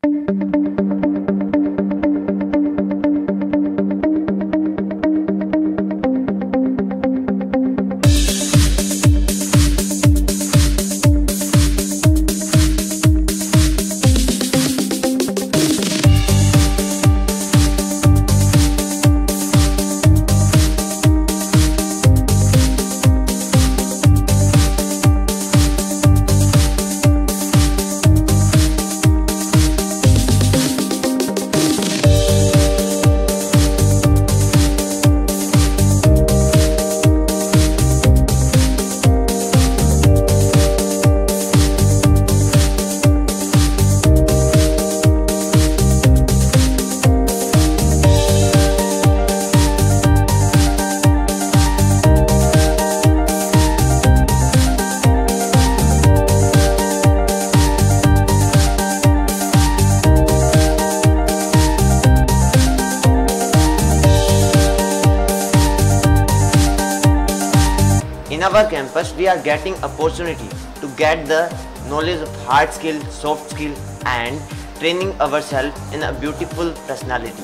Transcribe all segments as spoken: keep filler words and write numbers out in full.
In our campus, we are getting opportunity to get the knowledge of hard skill, soft skill and training ourselves in a beautiful personality.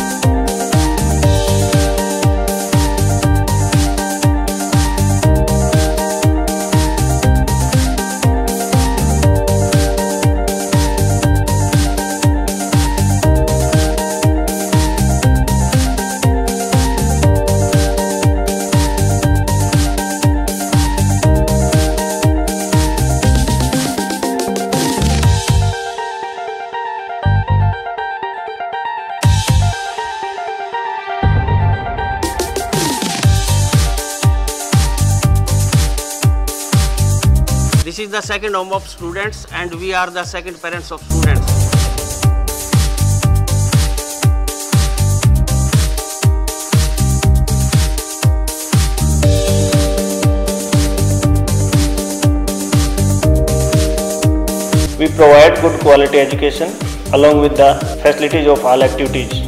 This is the second home of students and we are the second parents of students. We provide good quality education along with the facilities of all activities.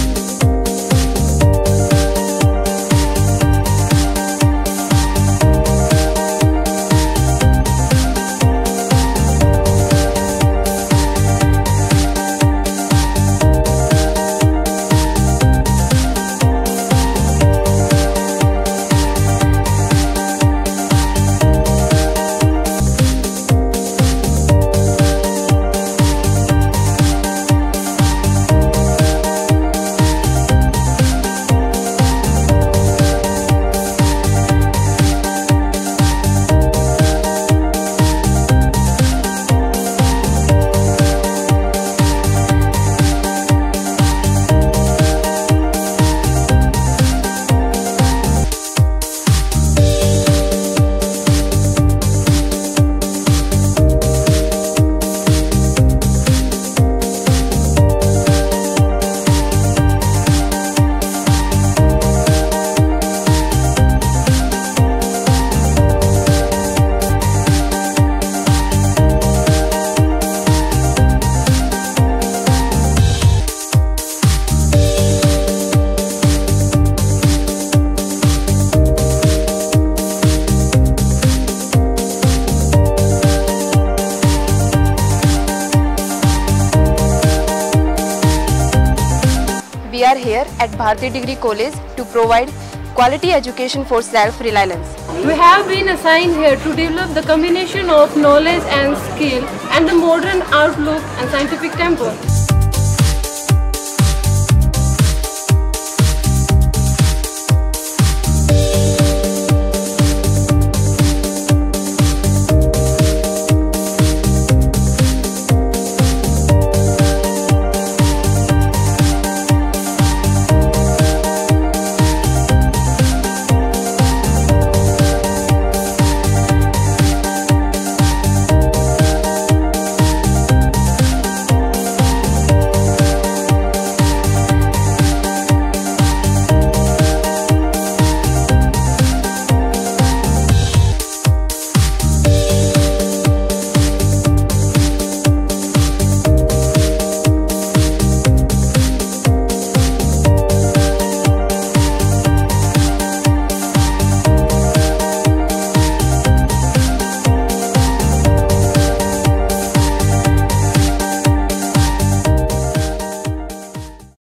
We are here at Bhartiya Degree College to provide quality education for self-reliance. We have been assigned here to develop the combination of knowledge and skill and the modern outlook and scientific tempo.